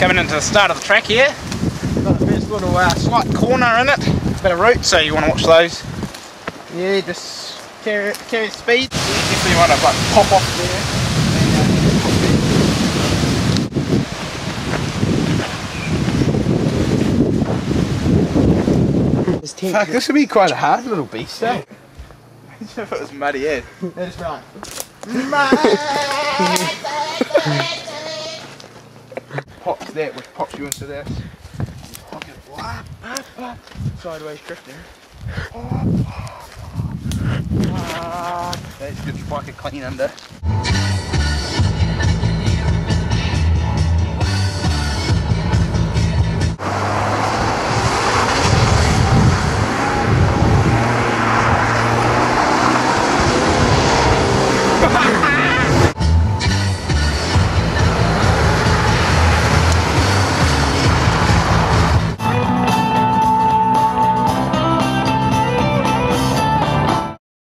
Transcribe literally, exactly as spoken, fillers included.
Coming into the start of the track here. Got the first little uh, slight corner in it, a bit of route, so you want to watch those. Yeah, just carry it, carry speed. Definitely want to like pop off there. Fuck, this would be quite a hard little beast, eh? Imagine if it was muddy, eh? That is right. Pops that, which pops you into this. Sideways drifting. That's good spike it clean under.